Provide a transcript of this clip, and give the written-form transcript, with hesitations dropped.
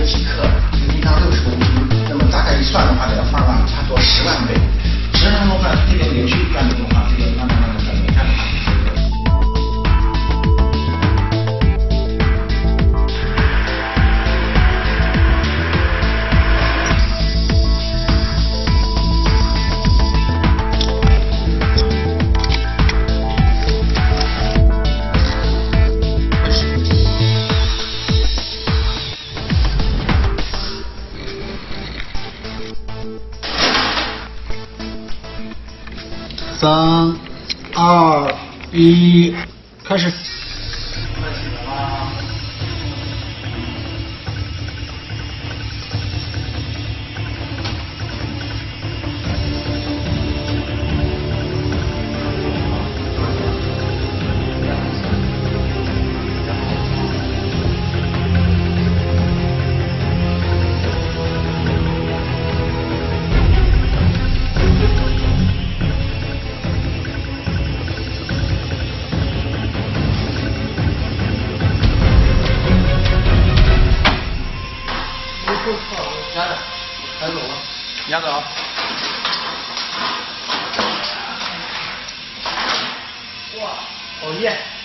几克，平常60公斤，那么大概一算的话，这个花吧差不多10万倍。10万的话，这个连续转动的话，这个慢慢转动下来。 3、2、1，开始。压着，抬走了，压着啊！哇，好耶！